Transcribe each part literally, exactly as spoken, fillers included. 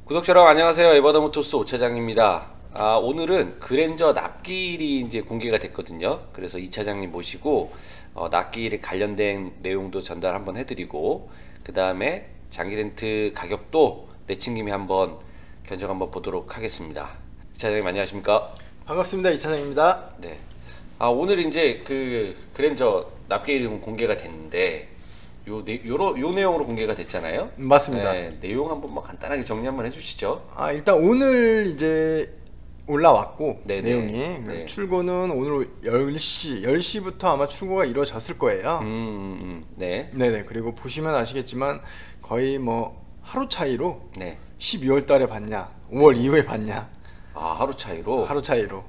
구독자 여러분 안녕하세요. 에버더모토스 오 차장입니다. 아, 오늘은 그랜저 납기일이 이제 공개가 됐거든요. 그래서 이 차장님 모시고 어, 납기일에 관련된 내용도 전달 한번 해드리고, 그 다음에 장기 렌트 가격도 내친 김에 한번 견적 한번 보도록 하겠습니다. 이 차장님 안녕하십니까? 반갑습니다. 이 차장입니다. 네. 아, 오늘 이제 그 그랜저 납기일이 공개가 됐는데 요, 네, 요로, 요 내용으로 공개가 됐잖아요. 맞습니다. 네, 내용 한번 뭐 간단하게 정리 한번 해주시죠. 아, 일단 오늘 이제 올라왔고, 네네. 내용이 네. 출고는 오늘 열 시 열 시부터 아마 출고가 이루어졌을 거예요. 음, 음, 음, 네. 네네. 그리고 보시면 아시겠지만 거의 뭐 하루 차이로 네. 십이월 달에 받냐 오월 이후에 받냐, 아, 하루 차이로. 하루 차이로.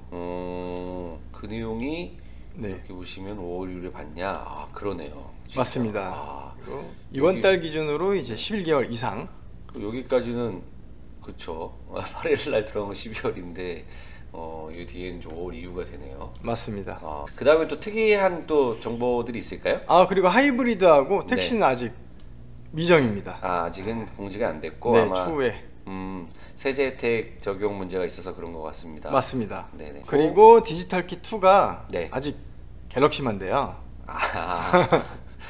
어, 그 내용이 네, 이렇게 보시면 오월 이후에 받냐. 아, 그러네요. 진짜. 맞습니다. 아, 그리고 이번 여기- 달 기준으로 이제 십일 개월 이상. 그리고 여기까지는 그쵸. 팔 일 날 들어간 건 십이월인데 어, 이 뒤에는 이제 오월 이후가 되네요. 맞습니다. 아, 그 다음에 또 특이한 또 정보들이 있을까요? 아, 그리고 하이브리드하고 네. 택시는 아직 미정입니다. 아, 아직은 공지가 안 됐고 네, 아마 추후에. 음, 세제 혜택 적용 문제가 있어서 그런 것 같습니다. 맞습니다. 네네. 그리고 디지털 키 투가 네. 아직 갤럭시만데요. 아,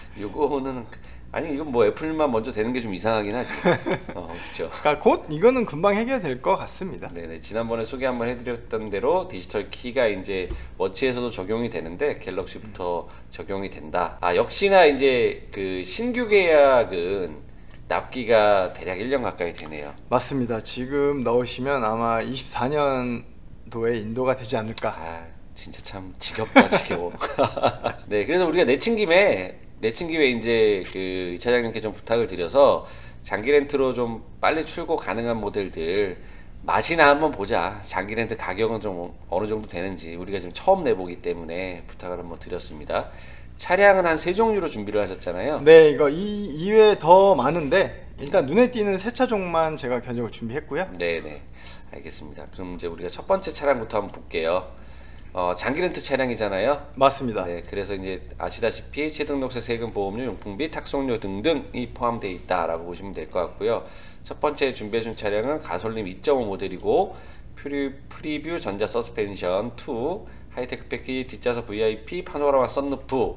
요거는 아니 이건 뭐 애플만 먼저 되는 게 좀 이상하긴 하지. 어, 그렇죠. 그러니까 곧 이거는 금방 해결될 것 같습니다. 네네. 지난번에 소개 한번 해드렸던 대로 디지털 키가 이제 워치에서도 적용이 되는데 갤럭시부터 적용이 된다. 아, 역시나 이제 그 신규 계약은 납기가 대략 일 년 가까이 되네요. 맞습니다. 지금 넣으시면 아마 이십사 년도에 인도가 되지 않을까. 아, 진짜 참 지겹다 지겨워. 네, 그래서 우리가 내친 김에 내친 김에 이제 그 이 차장님께 좀 부탁을 드려서 장기 렌트로 좀 빨리 출고 가능한 모델들 맛이나 한번 보자. 장기 렌트 가격은 좀 어느 정도 되는지 우리가 지금 처음 내보기 때문에 부탁을 한번 드렸습니다. 차량은 한 세 종류로 준비를 하셨잖아요. 네, 이거 이 이외에 더 많은데 일단 눈에 띄는 세 차종만 제가 견적을 준비했고요. 네네, 알겠습니다. 그럼 이제 우리가 첫 번째 차량부터 한번 볼게요. 어, 장기 렌트 차량이잖아요. 맞습니다. 네, 그래서 이제 아시다시피 취등록세, 세금, 보험료, 용품비, 탁송료 등등이 포함되어 있다라고 보시면 될 것 같고요. 첫 번째 준비해준 차량은 가솔린 이 점 오 모델이고 프리, 프리뷰 전자 서스펜션 이, 하이테크 패키지, 뒷좌석 브이아이피, 파노라마 썬루프.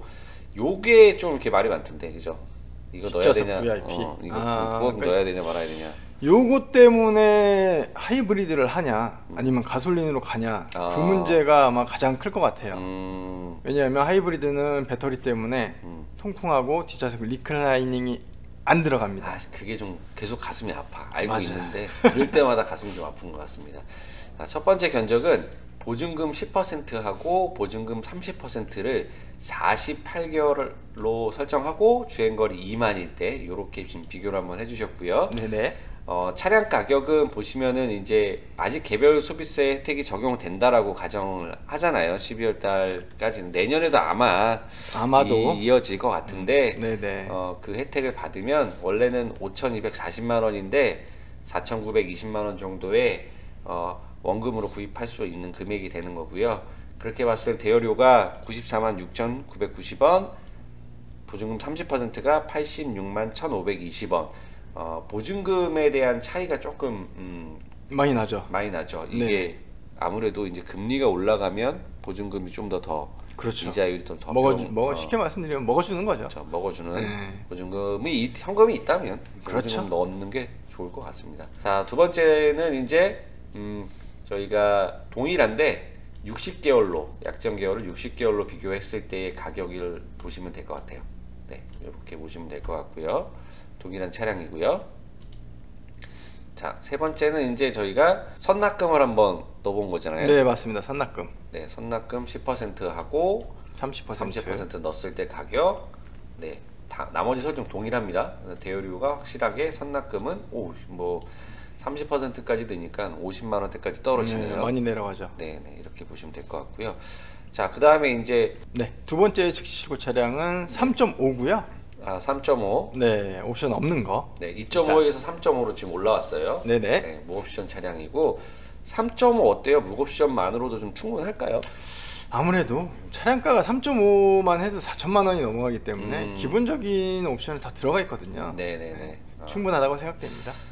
요게 좀 이렇게 말이 많던데, 그죠? 이거 넣어야 뒷좌석 되냐? 브이아이피. 어, 이거 아, 꼭 그러니까 넣어야 되냐 말아야 되냐? 요거 때문에 하이브리드를 하냐 아니면 가솔린으로 가냐, 아. 그 문제가 아마 가장 클 것 같아요. 음, 왜냐하면 하이브리드는 배터리 때문에 음. 통풍하고 뒷좌석 리클라이닝이 안 들어갑니다. 아, 그게 좀 계속 가슴이 아파. 알고 맞아요. 있는데 들을 때마다 가슴이 좀 아픈 것 같습니다. 아, 첫 번째 견적은 보증금 십 퍼센트 하고 보증금 삼십 퍼센트를 사십팔 개월로 설정하고 주행거리 이만일 때 이렇게 지금 비교를 한번 해주셨고요. 네네. 어, 차량 가격은 보시면은 이제 아직 개별 소비세 혜택이 적용된다라고 가정을 하잖아요. 십이월 달까지는 내년에도 아마 아마도. 이, 이어질 것 같은데 네네. 어, 그 혜택을 받으면 원래는 오천이백사십만 원인데 사천구백이십만 원 정도의 어, 원금으로 구입할 수 있는 금액이 되는 거고요. 그렇게 봤을 때 대여료가 구십사만 육천구백구십 원, 보증금 삼십 퍼센트가 팔십육만 천오백이십 원. 어, 보증금에 대한 차이가 조금 음, 많이 나죠. 많이 나죠. 이게 네. 아무래도 이제 금리가 올라가면 보증금이 좀 더 더 그렇죠. 이자율이 더, 더 먹어주, 병- 먹어 어, 쉽게 말씀드리면 먹어주는 거죠. 그렇죠. 먹어주는 네. 보증금이 이- 현금이 있다면 그렇죠. 보증금 넣는 게 좋을 것 같습니다. 자, 두 번째는 이제 음, 저희가 동일한데 육십 개월로 약정 개월을 육십 개월로 비교했을 때의 가격을 보시면 될 것 같아요. 네, 이렇게 보시면 될 것 같고요. 동일한 차량이고요. 자, 세 번째는 이제 저희가 선납금을 한번 넣어본 거잖아요. 네, 맞습니다. 선납금 네, 선납금 십 퍼센트 하고 삼십 퍼센트. 삼십 퍼센트 넣었을 때 가격, 네, 다, 나머지 설정 동일합니다. 대여료가 확실하게 선납금은 오, 뭐 삼십 퍼센트까지 되니까 오십만 원대까지 떨어지네요. 네, 많이 내려가죠. 네, 네, 이렇게 보시면 될 것 같고요. 자, 그 다음에 이제 네, 두 번째 즉시출고 차량은 삼 점 오고요. 아, 삼 점 오, 네, 옵션 없는 거. 네, 이 점 오에서 삼 점 오로 지금 올라왔어요. 네네. 네, 무옵션 차량이고 삼 점 오 어때요? 무옵션만으로도 좀 충분할까요? 아무래도 차량가가 삼 점 오만 해도 사천만 원이 넘어가기 때문에 음. 기본적인 옵션은 다 들어가 있거든요. 네네네. 어, 충분하다고 생각됩니다. 네.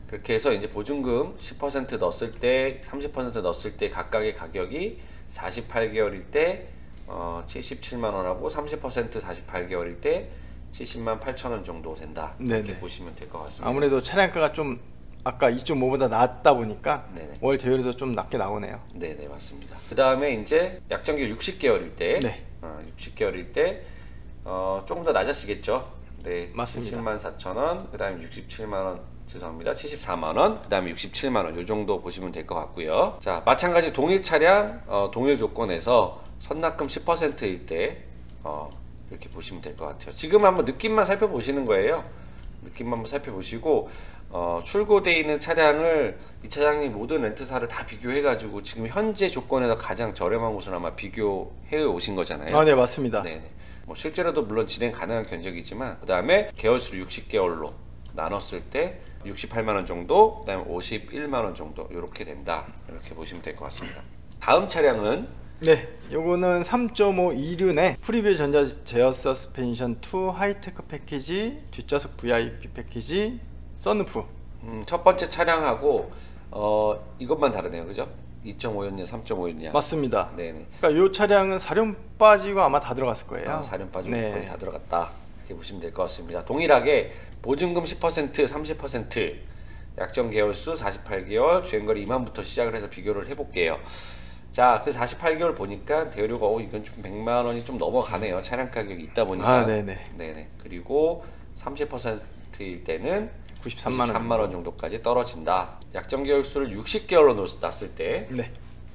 그렇게 해서 이제 보증금 십 퍼센트 넣었을 때, 삼십 퍼센트 넣었을 때 각각의 가격이 사십팔 개월일 때 어, 칠십칠만 원하고 삼십 퍼센트 사십팔 개월일 때 칠십만 팔천 원 정도 된다. 이렇게 네네. 보시면 될 것 같습니다. 아무래도 차량가가 좀 아까 이 점 오보다 낮다 보니까 네네. 월 대율도 좀 낮게 나오네요. 네네, 맞습니다. 그 다음에 이제 약정기간 육십 개월일 때, 네. 어, 육십 개월일 때 어, 조금 더 낮아지겠죠. 네, 맞습니다. 칠십만 사천 원, 그 다음에 육십칠만 원, 죄송합니다. 칠십사만 원, 그 다음에 육십칠만 원, 요 정도 보시면 될 것 같고요. 자, 마찬가지 동일 차량, 어, 동일 조건에서 선납금 십 퍼센트일 때, 어, 이렇게 보시면 될 것 같아요. 지금 한번 느낌만 살펴보시는 거예요. 느낌만 한번 살펴보시고, 어, 출고되어 있는 차량을 이 차장님 모든 렌트사를 다 비교해가지고 지금 현재 조건에서 가장 저렴한 곳을 아마 비교해 오신 거잖아요. 아, 네, 맞습니다. 네네. 뭐 실제로도 물론 진행 가능한 견적이지만 그 다음에 개월수를 육십 개월로 나눴을 때 육십팔만 원 정도, 그 다음에 오십일만 원 정도 이렇게 된다. 이렇게 보시면 될 것 같습니다. 다음 차량은 네, 요거는 삼 점 오 이륜의 프리뷰 전자 제어 서스펜션 이 하이테크 패키지, 뒷좌석 브이아이피 패키지, 썬루프. 음, 첫 번째 차량하고 어, 이것만 다르네요, 그죠? 이 점 오였냐, 삼 점 오였냐. 맞습니다. 네네. 그러니까 요 차량은 사륜 빠지고 아마 다 들어갔을 거예요. 아, 사륜 빠지고 네. 거의 다 들어갔다. 이렇게 보시면 될 것 같습니다. 동일하게 보증금 십 퍼센트, 삼십 퍼센트, 약정 개월수 사십팔 개월, 주행거리 이만부터 시작을 해서 비교를 해볼게요. 자, 그 사십팔 개월 보니까 대여료가 어, 이건 좀 백만 원이 좀 넘어가네요. 차량 가격이 있다 보니까. 아, 네네. 네네. 그리고 삼십 퍼센트일 때는 구십삼만 원 구십삼만 원 정도까지 떨어진다. 약정 개월수를 육십 개월로 놨을 때 네.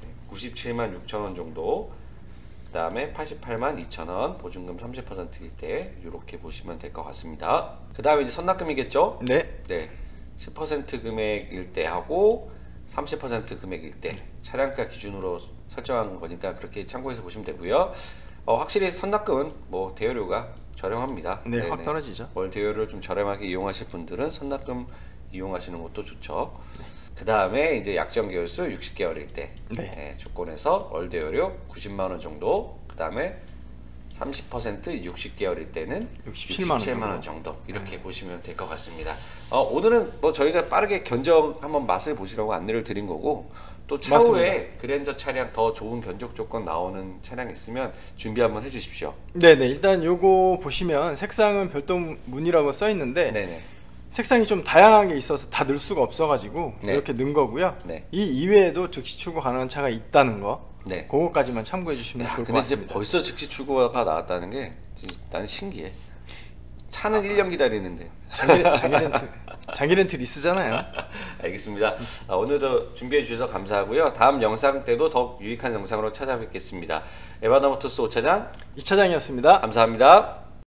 구십칠만 육천 원 정도, 그 다음에 팔십팔만 이천 원, 보증금 삼십 퍼센트일 때 이렇게 보시면 될 것 같습니다. 그 다음에 이제 선납금이겠죠? 네. 네, 십 퍼센트 금액일 때 하고 삼십 퍼센트 금액일 때 차량가 기준으로 설정한 거니까 그렇게 참고해서 보시면 되고요. 어, 확실히 선납금은 뭐 대여료가 저렴합니다. 네, 네네. 확 떨어지죠. 월 대여를 좀 저렴하게 이용하실 분들은 선납금 이용하시는 것도 좋죠. 그 다음에 이제 약정 개월수 육십 개월일 때 네. 예, 조건에서 월 대여료 구십만 원 정도, 그 다음에 삼십 퍼센트 육십 개월일 때는 육십칠만 원 육십칠만 원 정도 이렇게 네. 보시면 될 것 같습니다. 어, 오늘은 뭐 저희가 빠르게 견적 한번 맛을 보시라고 안내를 드린 거고, 또 차후에 맞습니다. 그랜저 차량 더 좋은 견적 조건 나오는 차량 있으면 준비 한번 해주십시오. 네네, 일단 요거 보시면 색상은 별도 문이라고 써 있는데 네네. 색상이 좀 다양하게 있어서 다 넣을 수가 없어가지고 네. 이렇게 넣은 거고요. 네. 이 이외에도 즉시 출고 가능한 차가 있다는 거, 네. 그거까지만 참고해 주시면 야, 좋을 것 근데 이제 같습니다. 벌써 즉시 출고가 나왔다는 게 난 신기해. 차는 아, 일 년 기다리는데. 장기, 장기 렌트, 장기 렌트 리스잖아요. 알겠습니다. 아, 오늘도 준비해 주셔서 감사하고요. 다음 영상 때도 더 유익한 영상으로 찾아뵙겠습니다. 에바나모터스 오 차장 이 차장이었습니다. 감사합니다.